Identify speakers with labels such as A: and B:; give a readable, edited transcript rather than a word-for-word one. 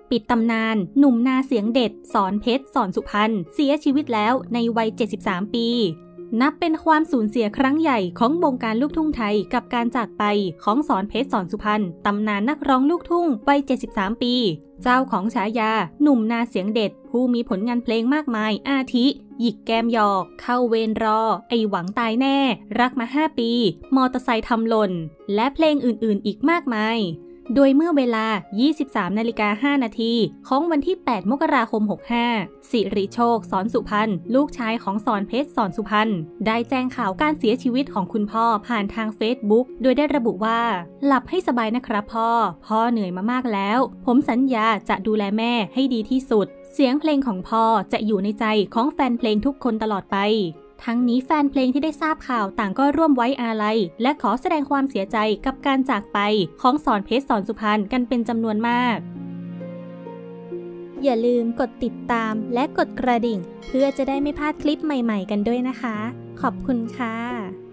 A: ปิดตำนานหนุ่มนาเสียงเด็ดสอนเพชรสอนสุพรรณเสียชีวิตแล้วในวัย 73 ปีนับเป็นความสูญเสียครั้งใหญ่ของวงการลูกทุ่งไทยกับการจากไปของสอนเพชรสอนสุพรรณตำนานนักร้องลูกทุ่งวัย 73 ปีเจ้าของฉายาหนุ่มนาเสียงเด็ดผู้มีผลงานเพลงมากมายอาทิหยิกแก้มหยอกเข้าเวรรอไอหวังตายแน่รักมา5 ปีมอเตอร์ไซค์ทำหล่นและเพลงอื่นๆอีกมากมายโดยเมื่อเวลา 23:05 นาทีของวันที่ 8 มกราคม 65 สิริโชค สอนสุพรรณลูกชายของสอนเพชร สอนสุพรรณได้แจ้งข่าวการเสียชีวิตของคุณพ่อผ่านทางเฟซบุ๊กโดยได้ระบุว่าหลับให้สบายนะครับพ่อเหนื่อยมามากแล้วผมสัญญาจะดูแลแม่ให้ดีที่สุดเสียงเพลงของพ่อจะอยู่ในใจของแฟนเพลงทุกคนตลอดไปทั้งนี้แฟนเพลงที่ได้ทราบข่าวต่างก็ร่วมไว้อาลัยและขอแสดงความเสียใจกับการจากไปของสอนเพชร สอนสุพรรณกันเป็นจำนวนมากอย่าลืมกดติดตามและกดกระดิ่งเพื่อจะได้ไม่พลาดคลิปใหม่ๆกันด้วยนะคะขอบคุณค่ะ